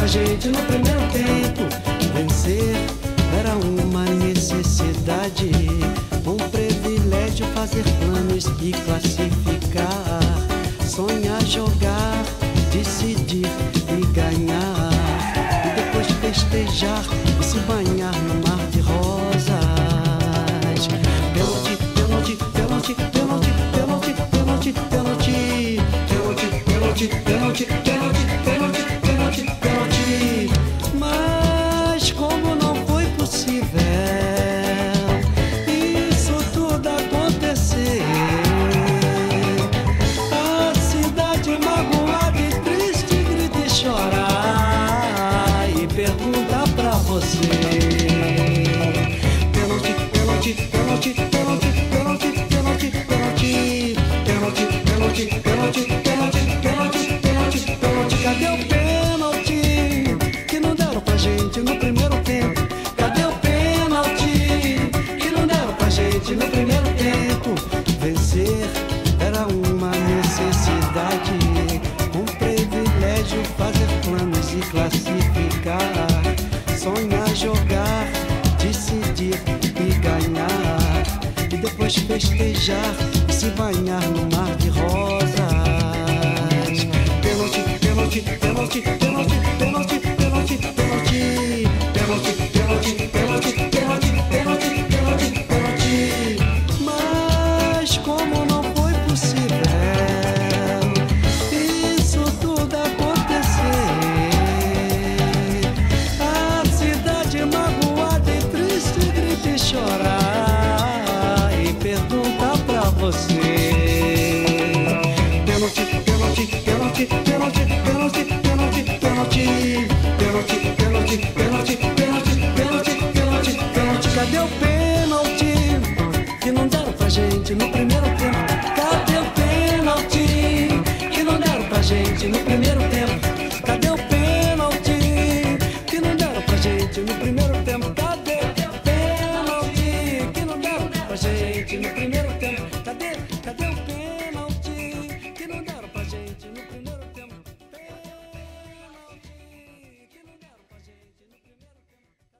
gente no primeiro tempo. Vencer era uma necessidade, um privilégio fazer planos e classificar, sonhar, jogar, decidir e ganhar, e depois festejar e se banhar no mar de rosas. Pênalti, pênalti, pênalti, pênalti, pênalti, pênalti, pênalti, pênalti, pênalti, pênalti, pênalti, pênalti, pênalti. Mas como não foi possível isso tudo acontecer, a cidade magoada e triste grita e chora e pergunta pra você. Pênalti, pênalti, pênalti, pênalti, pênalti, pênalti, pênalti, pênalti, pênalti, pênalti, pênalti, pênalti, pênalti, pênalti. Cadê o pênalti que não deram pra gente no primeiro tempo? Cadê o pênalti que não deram pra gente no primeiro tempo? Vencer era uma necessidade, um privilégio fazer planos e classificar, sonhar, jogar, decidir e ganhar, e depois festejar e se banhar no mar de rosas. Pênalti, pênalti, pênalti, pênalti, pênalti, pênalti, pênalti, pênalti, pênalti, pênalti, pênalti, pênalti, pênalti, pênalti. Mas como não foi possível isso tudo acontecer, a cidade magoada e triste grita e chora e pergunta pra você. Pênalti, pênalti, pênalti, pênalti, pênalti, pênalti, pênalti, pênalti, pênalti, pênalti.